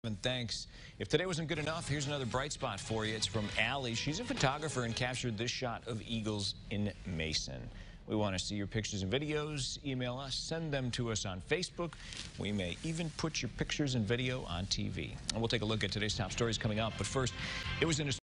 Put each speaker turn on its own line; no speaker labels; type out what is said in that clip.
And thanks. If today wasn't good enough, here's another bright spot for you. It's from Allie. She's a photographer and captured this shot of eagles in Mason. We want to see your pictures and videos. Email us, send them to us on Facebook. We may even put your pictures and video on TV. And we'll take a look at today's top stories coming up. But first, it was in a